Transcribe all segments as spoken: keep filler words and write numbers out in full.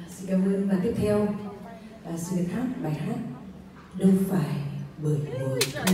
Xin cảm ơn. Và tiếp theo à, xin được hát bài hát Đâu Phải Bởi Mùa Thu.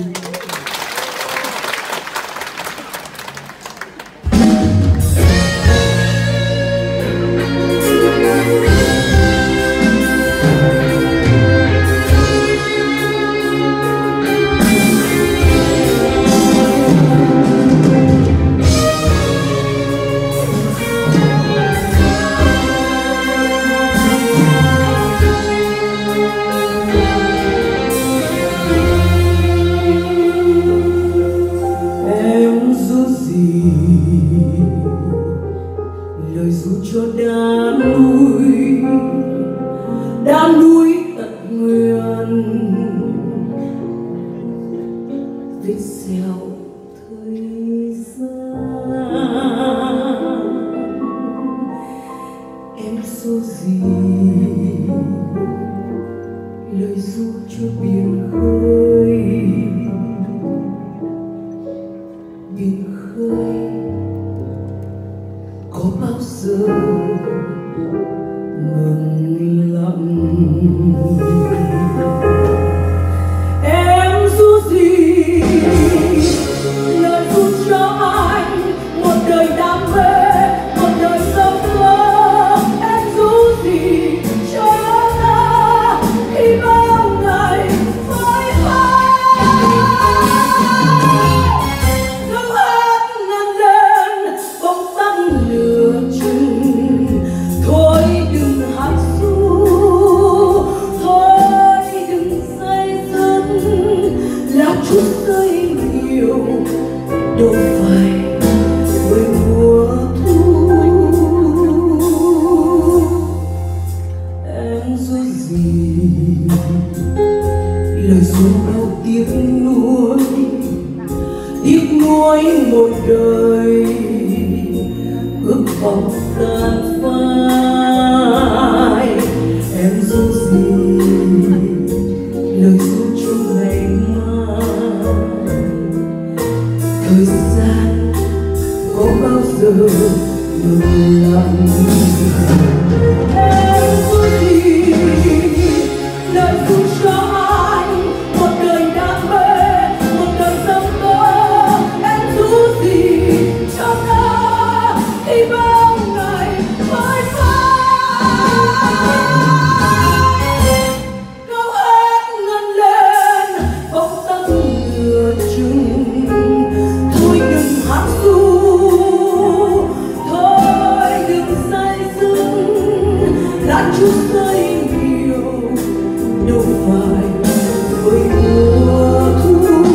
Lời ru cho đá núi, đá núi tận nguyện, vết xẻo thời gian. Em ru gì lời ru cho biển khơi, biển khơi có bao giờ ngừng lặng. Em ru gì lời ru cho anh một đời đam mê, một đời giấc mơ. Em ru gì cho ta khi bao ngày phai phai. Nước hát ngân lên bóng tắt lửa chừng. Thôi đừng hát ru, thôi đừng say dứt, là chút rơi nhiều đâu phải bởi mùa thu. Em ru gì lời ru bao tiếc nuối, tiếc nuối một đời ước vọng tan phai. Em ru gì lời ru cho ngày mai, thời gian có bao giờ ngừng lặng. Em ru gì lời ru cho anh một đời đam mê, một đời giấc mơ. Em ru gì cho ta khi bao ngày phai phai. Câu hát ngân lên bóng tắt lửa chừng. Thôi đừng hát ru, thôi đừng say dứt, là chút rơi nhiều đâu phải bởi mùa thu.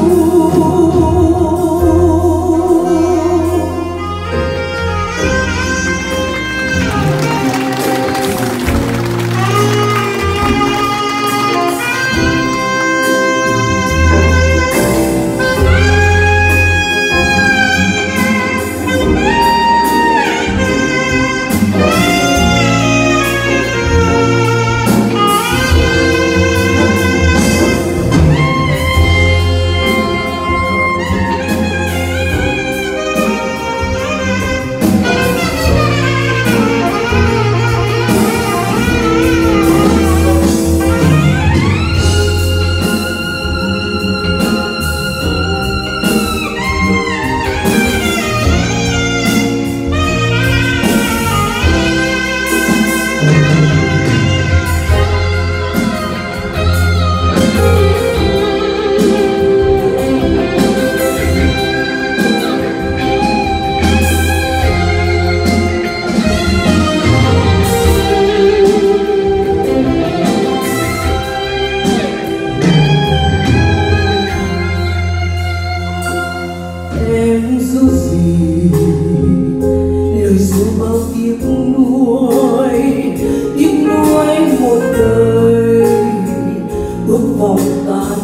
Em ru gì lời ru bao tiếc nuối, tiếc nuối một đời ước vọng tan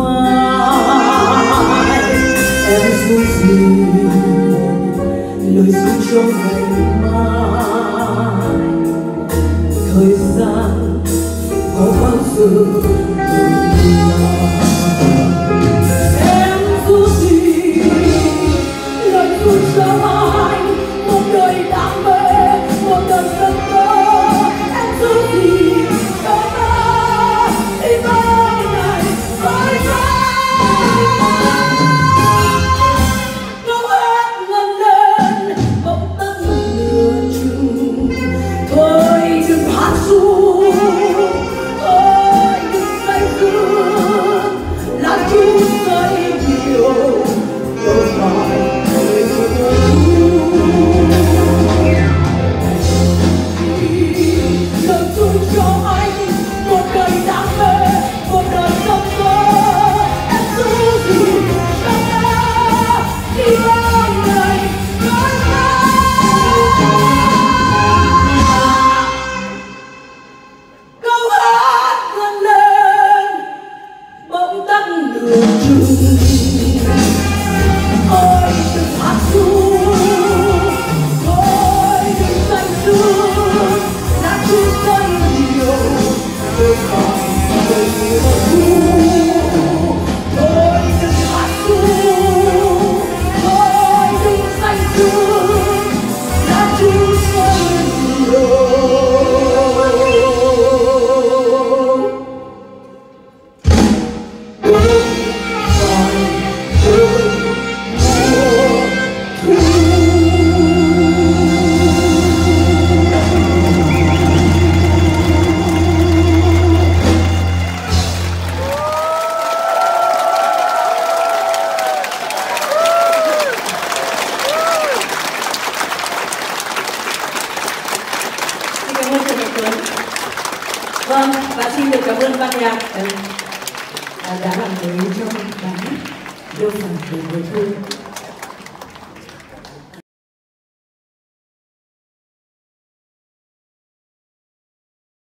phai. Em ru gì lời ru cho ngày mai, thời gian có bao giờ ngừng lại. Em ru gì lời ru cho anh một đời đam mê, một đời giấc mơ. Em ru gì Vâng, và xin được cảm ơn ban nhạc đã làm mới cho bài hát Đâu Phải Để Người Thương.